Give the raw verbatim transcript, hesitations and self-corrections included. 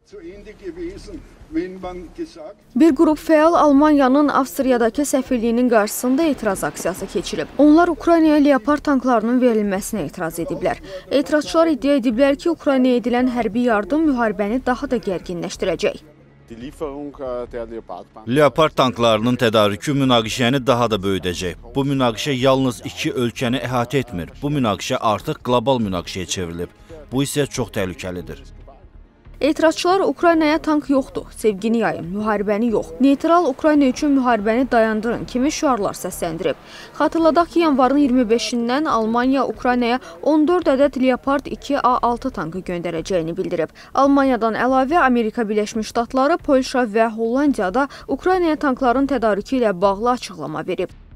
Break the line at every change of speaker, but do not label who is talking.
Bir qrup fəal Almaniyanın Avstriyadakı səfirliyinin qarşısında etiraz aksiyası keçirib. Onlar Ukraynaya Leopard tanklarının verilməsinə etiraz ediblər. Etirazçılar iddia ediblər ki, Ukraynaya edilən hərbi yardım müharibəni daha da gərginləşdirəcək.
Leopard tanklarının tədarükü münaqişəni daha da böyüdəcək. Bu münaqişə yalnız iki ölkəni əhatə etmir. Bu münaqişə artıq qlobal münaqişəyə çevrilib. Bu isə çox təhlükəlidir.
Etirazçılar Ukraynaya tank yoxdur, sevgini yayın, müharibəni yox, neytral Ukrayna üçün müharibəni dayandırın kimi şüarlar səsləndirib. Xatırladaq ki, yanvarın iyirmi beşindən Almaniya Ukraynaya on dörd ədəd Leopard iki A altı tankı göndərəcəyini bildirib. Almaniyadan əlavə Amerika Birləşmiş Ştatları, Polşa və Hollandiyada Ukraynaya tankların tədarükü ilə bağlı açıqlama verib.